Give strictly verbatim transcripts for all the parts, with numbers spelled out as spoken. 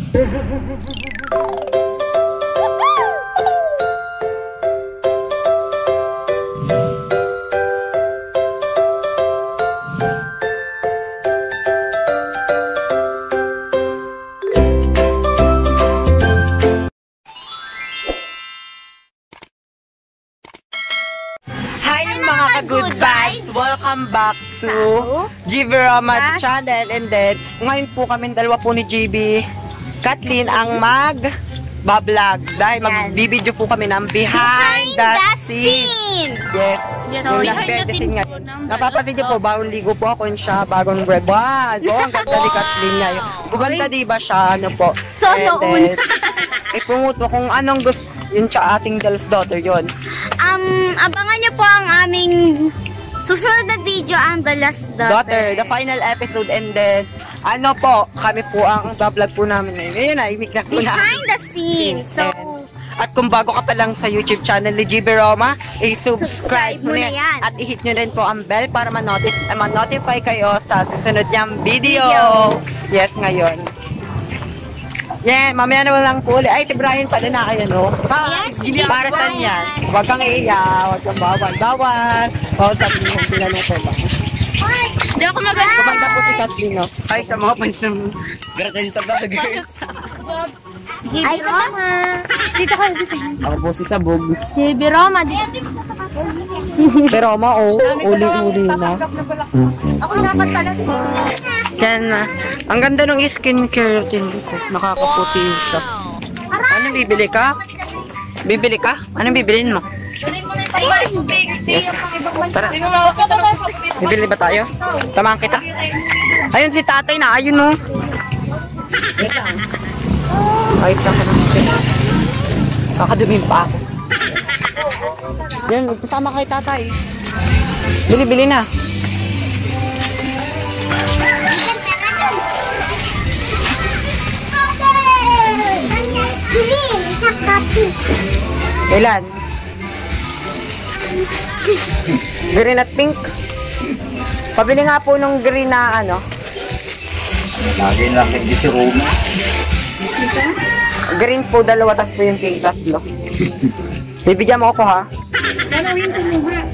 Good vibes! Welcome back to G B Roma channel. And then, ngayon po kami dalawa po ni G B, Kathleen ang mag-bablog. Dahil mag-video po kami ng behind, behind the, the scene. scene. Yes. yes. So, behind the scene ngayon. Napapansin niyo po, bagong ligo po ako yun siya, bagong rebond. Oh, ang ganda ni Kathleen ngayon. Gumanda diba siya, ano po. So, noon. I-promote mo kung anong gusto. Yun siya, ating Del's daughter yun. Um, abangan niyo po ang aming susunod na video, ang The Last Daughter. Daughter, the final episode. And then, ano po, kami po ang vlog po namin ngayon. Ngayon na, imik na po na. Behind the scenes. So, and, at kung bago ka pa lang sa YouTube channel ni G B Roma, i-subscribe mo na yan. At i-hit nyo rin po ang bell para ma-notify ma kayo sa susunod niyang video. video. Yes, ngayon. Yeah, mamaya naman lang po ulit. Ay, si Brian pala na kayo, no? Yes, para saan yan? Huwag kang iiyak, huwag kang bawal. Bawal! Bawal sabi niyo, tinanong ko ba? Hindi ako maganda. Kumanda po si Kathleen, no? Ay, sa mga fans ng Gratin sa Vloggers. Ay, Roma! Dito ka, dito. Ako po si Sabog. Si B. Roma, dito. Si Roma, oh. Uli-uli na. Ako dapat pala. Yan na. Ang ganda ng skincare routine ko. Nakakaputi siya. Anong bibili ka? Bibili ka? Anong bibilin mo? Yes. Tara. Bibili ba tayo? Tamahan kita. Ayun si tatay na. Ayun no. Ayos lang ka naman. Kakadumin pa ako. Yan. Pasama kay tatay. Bili-bili na. Ilan? Green at pink. Pabili nga po nung green na ano. Lagi lang hindi si Roma. Green po dalawa, tas po yung pink tatlo. Bibigyan mo ako ha. Gano'in ko mo ha.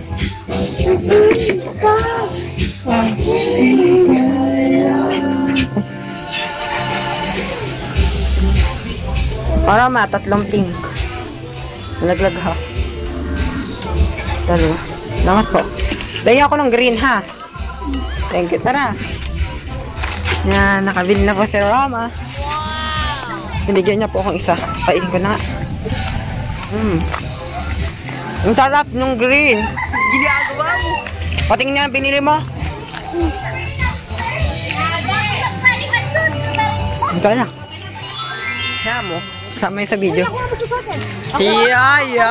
Para ma, tatlong pink. Nalaglag ha. Dalawa. Salamat po. Lagyan ako ng green ha. Thank you. Tara. Yan, nakabili na po si Roma. Binigyan niya po akong isa. Kainin ko na. Hmm. Ang sarap nung green. Ginagawa mo. Patingin niya ang pinili mo. Ito na. Kaya mo. Kasama yun sa video. Iya, iya.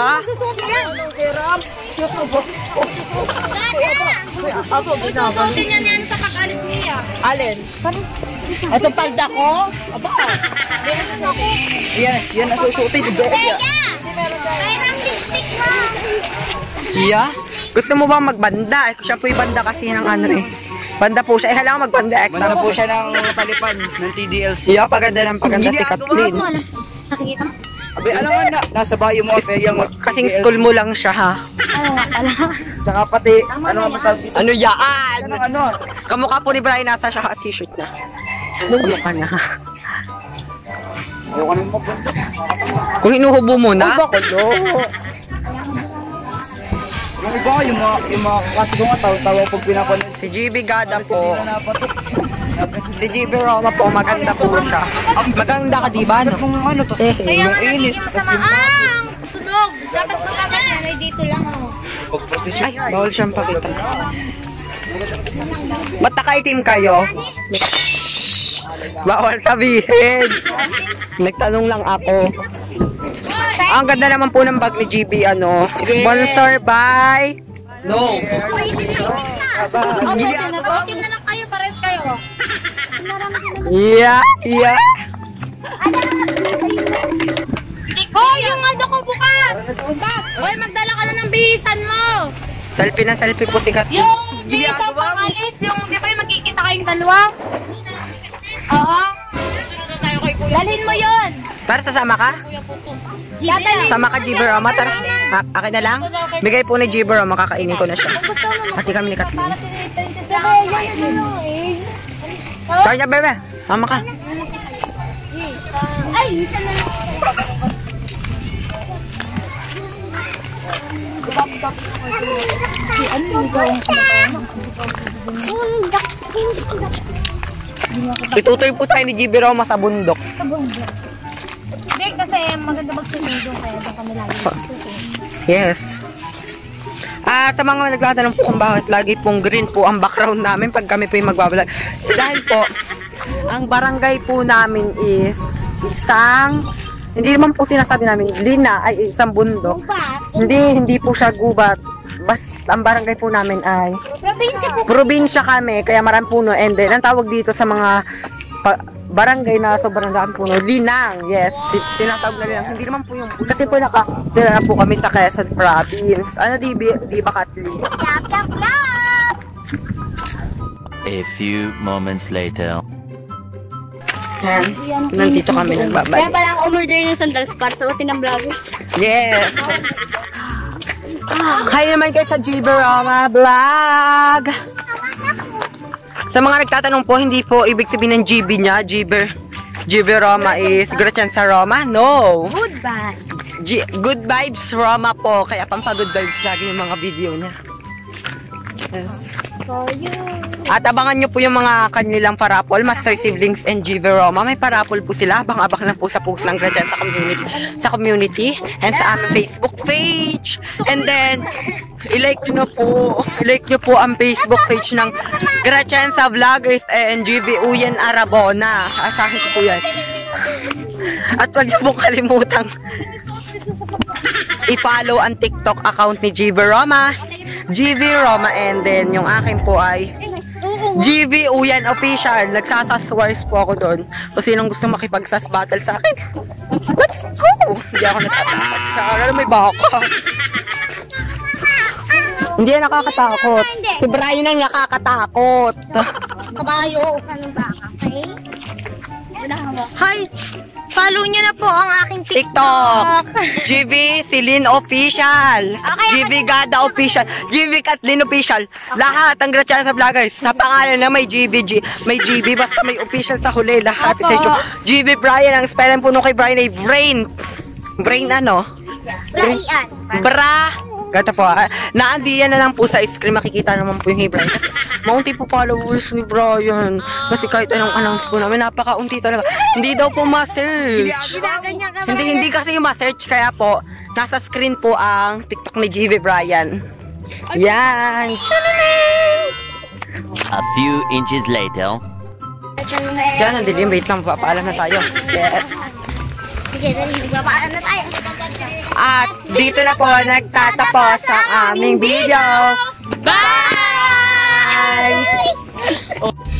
Susutin niya niyan sa pag-alis niya. Alin? Ito palda ko? Aba. Yan, yan ang susutin. Kaya! Kaya ng lipstick mo. Iya? Gusto mo ba magbanda? Eh, siya po yung banda kasi ng ano eh. Banda po siya. Eh, halang magbanda. Banda po siya ng palipan ng T D L C. Iya, paganda ng paganda si Kathleen. Nakikita mo? Abi, alam mo na, nasa bayo mo kasi yung kasing school mo lang siya ha. Oo nga pala. Tsaka pati, ano ang matawag dito? Ano yaan? Ano, ano? Kamukha po ni Brian, nasa siya t-shirt na. Kamukha na. Ayoko naman po. Kung hinuhubo mo na? Ay, bakit? Yung iba, yung mga, yung mga kasi ko nga, tawa-tawa pag pinapanood. Si G B Gada po. Si napatok. Si G B Roma po, maganda po siya. Maganda ka diba, no? Kung ano, tas Kaya nga yung init. nagiging masama. Ah! Tunog! Dapat magagal. Ay, dito lang oh. Pag-position. Ay, bawal siyang pakita. Ba't nakaitim kayo? Bawal sabihin. Nagtanong lang ako. Ang ganda naman po ng bag ni G B, ano, sponsor by... No. Itim na, itim na. Itim na lang kayo, pares kayo. Yeah, yeah. Hoy, yung ano ko bukas! Hoy, magdala ka na ng bihisan mo! Selfie na selfie po si Kathleen. Yung bihisan pang alis, yung di ba yung magkikita kayong dalawa? Oo. Dalhin mo Tara, sasama ka? Sama ka, G B Roma. Tara. Ha, akin na lang. Bigay po ni G B Roma. Kakainin ko na siya. Hati kami ni Kathleen. Tara niya, bebe. Sama ka. Ay, isa na lang. Itutoy po tayo ni G B Roma sa bundok. Sa bundok. Hindi, kasi maganda mag-swimming doon kaya doon kami lagi. Yes. Ah, sa mga nagtatanong po kung bakit lagi pong green po ang background namin pag kami po yung magbabalag. Dahil po, ang barangay po namin is isang, hindi naman po sinasabi namin, lina ay isang bundok. Hindi, hindi po siya gubat. Bas, ang barangay po namin ay Probinsya po. probinsya kami, kaya marami puno. And then, ang tawag dito sa mga pa, barangay na sobrang dami puno, linang. Yes, tinatawag na linang. Hindi naman po yung, kasi po nakatira na po kami sa Quezon Province. Ano, di, di ba, Kathleen? Clap, clap, clap! A few moments later. Yan, nandito kami Kaya nagbabalik. pala ako umorder ng sandals para sa utin ng vloggers. Yes! Hi naman kayo sa G B Roma Vlog! Sa mga nagtatanong po, hindi po ibig sabihin ng G B niya, G B, G B Roma is Gretchen sa Roma? No! Good vibes. G good vibes Roma po, kaya pampa-good vibes lagi yung mga video niya. Yes. For you. At abangan nyo po yung mga kanilang parapol, Master Siblings and G B Roma. May parapol po sila. Abang-abang lang po sa post ng Gretchen sa community, sa community and sa aming Facebook page. And then, i-like nyo po, i-like nyo po ang Facebook page ng Gretchen sa Vloggers and G B Uyen Arabona. Asahin ko po yan. At wag nyo pong kalimutang i-follow ang TikTok account ni G B Roma, G V Roma, and then yung akin po ay G V Uyan Official. Nagsasaswars po ako doon. Kung sinong gusto makipagsas battle sa akin, let's go! Hindi ako natatakot siya. Ano, may baka. Hindi yan nakakatakot. Si Brian ang nakakatakot. Kabayo. Anong baka? Okay? Hi! Follow nyo na po ang aking TikTok. TikTok. G V Celine Official. Okay, G V Gada Official. G V Kathleen Official. Lahat ang Gretchen sa Vloggers. Sa pangalan na may G V, G, may G V, basta may official sa huli. Lahat. Opo. Sa ito. G V Brian. Ang spelling po nung kay Brian ay Brain. Brain ano? Brian. Bra. Gata po. ah, Naandiyan na lang po sa screen. Makikita naman po yung kay Brian. Kasi maunti po followers ni Brian. Kasi kahit anong announce po namin, napakaunti talaga. Hindi daw po ma-search. Ginaganyan ka ba? Hindi, hindi kasi yung ma-search. Kaya po, nasa screen po ang TikTok ni G V Brian. Yan. A few inches later. Diyan, ang dilim. Wait lang, papaalam na tayo. Yes. Sige, dali. Magpapaalam na tayo. At dito na po nagtatapos ang aming video. Bye!